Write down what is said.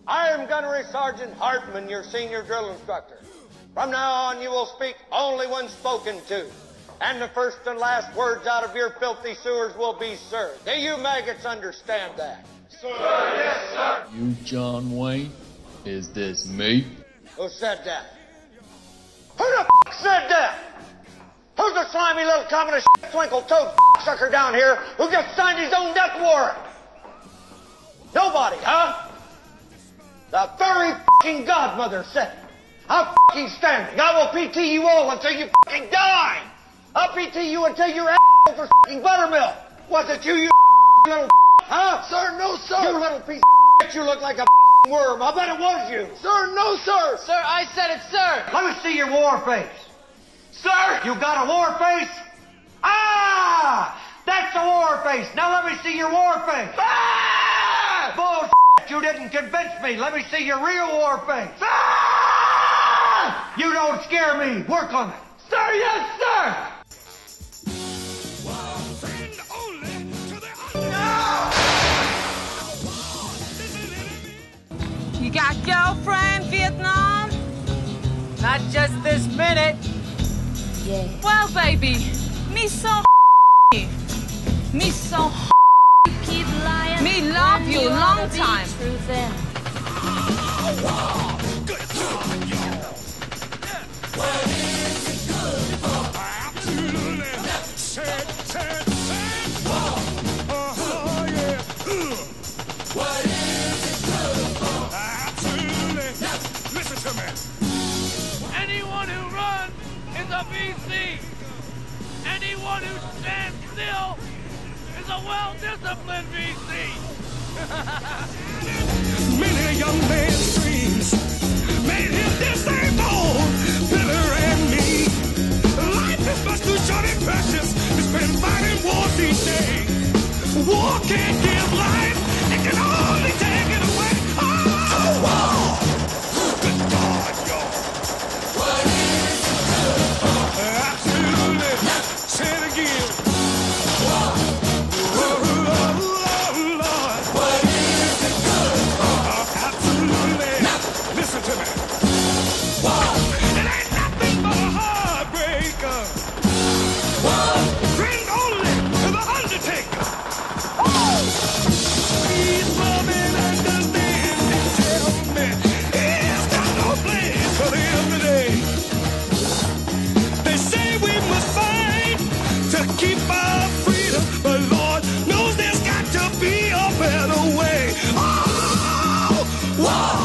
I am Gunnery Sergeant Hartman, your senior drill instructor. From now on, you will speak only when spoken to. And the first and last words out of your filthy sewers will be sir. Do you maggots understand that? Sir, yes, sir. You, John Wayne? Is this me? Who said that? Who the said that? Who's the slimy little communist twinkle-toed sucker down here who just signed his own death warrant? Nobody, huh? The very fucking godmother said it. I'm fucking standing. I will PT you all until you fucking die. I'll PT you until you're asshole for fucking buttermilk. Was it you little huh? Sir, no, sir. You little piece of you look like a worm. I bet it was you. Sir, no, sir. Sir, I said it, sir. Let me see your war face. Sir, you got a war face? Ah! That's a war face. Now let me see your war face. Ah! Bullshit. You didn't convince me. Let me see your real war face. Ah! You don't scare me. Work on it. Sir, yes, sir. You got girlfriend, Vietnam? Not just this minute. Yeah. Well, baby, me so me so Keep lying. me love you long time. Anyone who runs is a VC. Anyone who stands still is a well-disciplined VC. Many young man's dreams made him disabled, bitter and mean. Life is much too short and precious to spend fighting wars each day. War can't give life, it can only take it away. Oh, war! Good God, y'all. What is it good for? Absolutely. Say it again. War. Oh, Lord. What is it good for? Absolutely. Listen to me. War. It ain't nothing but a heartbreaker. War. Friend only to the undertaker. Please love and understand and tell me he's got no place for the everyday. They say we must fight to keep our freedom, but Lord knows there's got to be a better way. Oh, war.